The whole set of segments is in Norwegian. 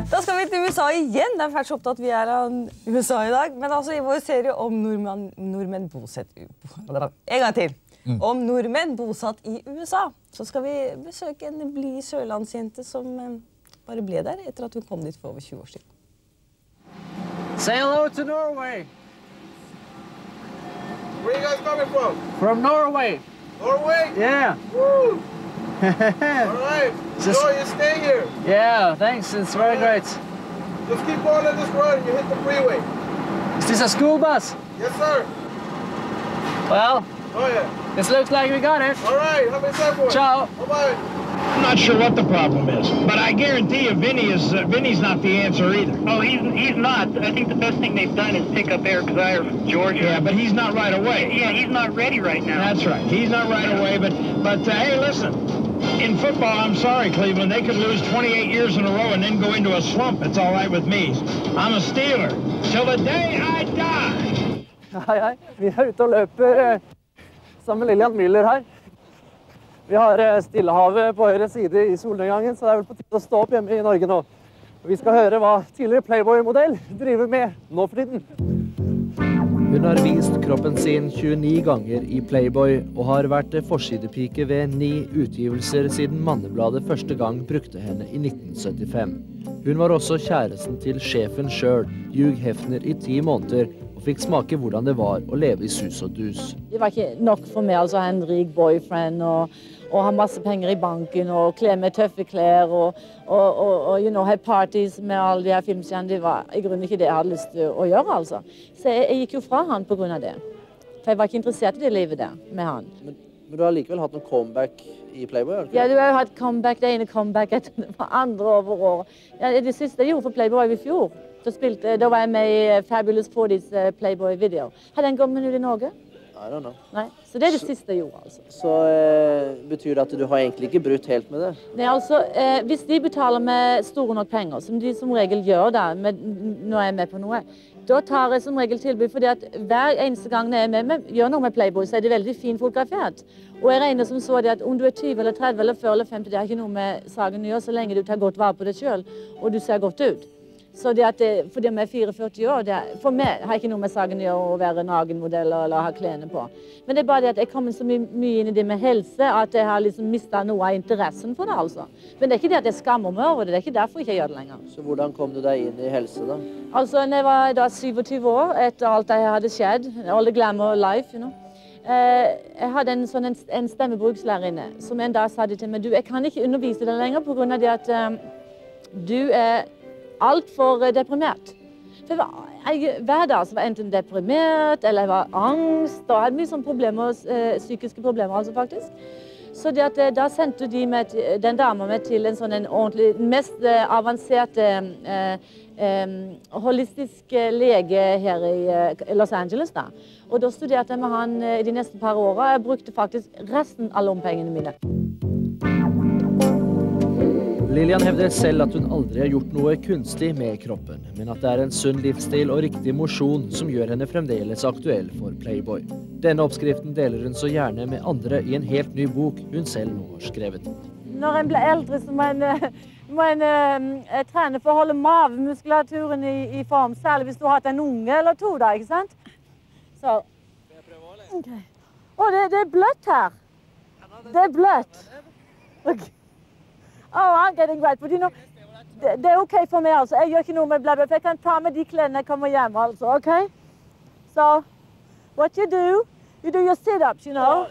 Da skal vi til USA igjen. Det fælt så opptatt vi av USA i dag. Men altså i vår serie om nordmenn bosatt en gang til. Om nordmenn bosatt i USA. Så skal vi besøke en blid sørlandsjente som bare ble der etter at hun kom dit for over 20 år siden. Say hello to Norway. Where are you guys coming from? From Norway. Norway? Yeah. Woo! All right. Enjoy your stay here. Yeah, thanks. It's very great. Just keep going on this road and you hit the freeway. Is this a school bus? Yes, sir. Well, Oh, yeah. this looks like we got it. All right. Have a time for it. Ciao. Bye-bye. I'm not sure what the problem is, but I guarantee you Vinny's not the answer either. Oh, he's not. I think the best thing they've done is pick up Eric Zier from Georgia. Yeah, but he's not right away. Yeah, he's not ready right now. That's right. He's not right away, but hey, listen. In football, I'm sorry, Cleveland, they could lose 28 years in a row and then go into a slump. It's all right with me. I'm a Steeler till the day I die. Hei. Vi ute og løper sammen med Lillian Müller her. Vi har Stillehavet på høyre side i solnedgangen, så det vel på tide å stå opp hjemme i Norge nå. Vi skal høre hva tidligere Playboy-modell driver med nå for tiden. Hun har vist kroppen sin 29 ganger i Playboy og har vært forsidepike ved 9 utgivelser siden Mannebladet første gang brukte henne i 1975. Hun var også kjæresten til sjefen selv, Hugh Hefner, i 10 måneder, og fikk smake hvordan det var å leve i sus og dus. Det var ikke nok for meg altså, å ha en rik boyfriend og ha masse penger i banken og kle med tøffe klær og ha parties med alle de her filmstjernene. Det var i grunnen ikke det jeg hadde lyst til å gjøre, altså. Så jeg gikk jo fra han på grunn av det. For jeg var ikke interessert i det livet der med han. Men du har likevel hatt noen comeback i Playboy, har du ikke? Ja, du har jo hatt comeback, det ene comeback etter det andre over år. Ja, det siste jeg gjorde for Playboy i fjor. Da var jeg med i Fabulous 40's Playboy-video. Har den kommet ut i Norge? I don't know. Nei, så det er det siste jeg gjorde, altså. Så betyr det at du har egentlig ikke brutt helt med det? Nei, altså, hvis de betaler med store nok penger, som de som regel gjør da, når jeg er med på noe, da tar jeg som regel tilbud, fordi at hver eneste gang jeg er med, gjør noe med Playboy, så er det veldig fint fotografert. Og jeg regner som så det at om du er 20 eller 30 eller 40 eller 50, det har ikke noe med saken å gjøre, så lenge du tar godt vare på deg selv, og du ser godt ut. Så det at fordi jeg er 44 år, for meg har ikke noe med saken å gjøre å være nagenmodell eller ha klene på. Men det er bare det at jeg kommer så mye inn i det med helse, at jeg har liksom mistet noe av interessen for det, altså. Men det er ikke det at jeg skammer meg over det, det er ikke derfor jeg ikke gjør det lenger. Så hvordan kom du deg inn i helse da? Altså, når jeg var da 27 år, etter alt det hadde skjedd, all the glamour life, you know. Jeg hadde en stemmebrukslærerinne som en dag sa det til meg, du, jeg kan ikke undervise deg lenger på grunn av det at du er alt for deprimert. For hver dag så var jeg enten deprimert, eller jeg var angst, og jeg hadde mye sånne problemer, psykiske problemer altså faktisk. Så det at da sendte den damen meg til en sånn ordentlig, mest avanserte holistisk lege her i Los Angeles da. Og da studerte jeg med han de neste par årene, jeg brukte faktisk resten av lommepengene mine. Lillian hevder selv at hun aldri har gjort noe kunstig med kroppen, men at det er en sunn livsstil og riktig mosjon som gjør henne fremdeles aktuell for Playboy. Denne oppskriften deler hun så gjerne med andre i en helt ny bok hun selv nå har skrevet. Når en blir eldre så må en trene for å holde mavemuskulaturen i form, særlig hvis du har hatt en unge eller 2 da, ikke sant? Så. Okay. Det er bløtt her. Det er bløtt. Okay. Oh, I'm getting wet, but you know, det er ok for meg, altså. Jeg gjør ikke noe med blabber, for jeg kan ta med de klærne når jeg kommer hjem, altså, ok? So, what you do your sit-ups, you know?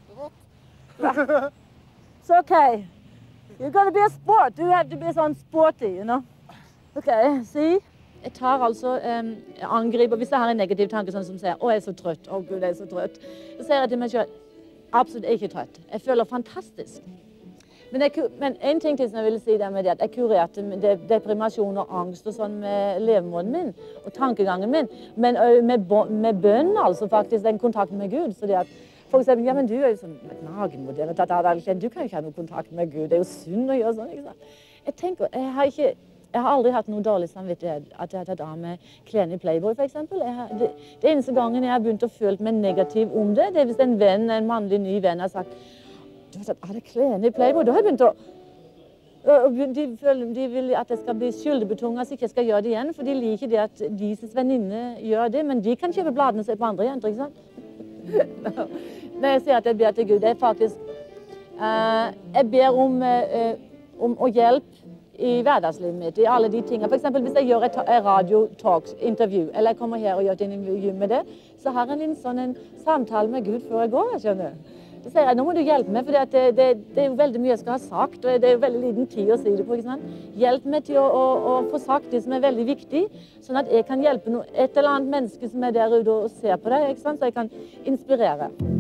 It's okay. You're gonna be a sport. You have to be sånn sporty, you know? Okay, see? Jeg tar altså, angriper, hvis jeg har en negativ tanke sånn som sier, å, jeg er så trøtt, å Gud, jeg er så trøtt. Så sier jeg til meg selv, absolutt ikke trøtt. Jeg føler fantastisk. Men en ting til som jeg ville si det med det, at jeg kurerte deprimasjon og angst og sånn med levemåten min og tankegangen min, men med bønn, altså faktisk, den kontakten med Gud. Så det at folk sier, ja, men du er jo sånn nagenmodell, du kan jo ikke ha noen kontakt med Gud, det er jo synd å gjøre sånn, ikke sant? Jeg tenker, jeg har aldri hatt noe dårlig samvittighet at jeg har tatt av med klærne i Playboy, for eksempel. Det eneste gangen jeg har begynt å føle meg negativ om det, det er hvis en mannlig ny venn har sagt, du har tatt av deg klærne i Playboy, da har jeg begynt å De vil at jeg skal bli skyldebetunget, så ikke jeg skal gjøre det igjen, for de liker det at deres venninne gjør det, men de kan kjøpe bladene og se på andre jenter, ikke sant? Når jeg sier at jeg ber til Gud, det er faktisk, jeg ber om å hjelpe i hverdagslivet mitt, i alle de tingene. For eksempel hvis jeg gjør et radio-talk-intervju, eller jeg kommer her og gjør et intervju med det, så har jeg en samtale med Gud før jeg går, skjønner du. Så sier jeg, nå må du hjelpe meg, for det er jo veldig mye jeg skal ha sagt, og det er jo veldig liten tid å si det på, ikke sant? Hjelp meg til å få sagt det som er veldig viktig, sånn at jeg kan hjelpe et eller annet menneske som er der ute og ser på deg, ikke sant? Så jeg kan inspirere.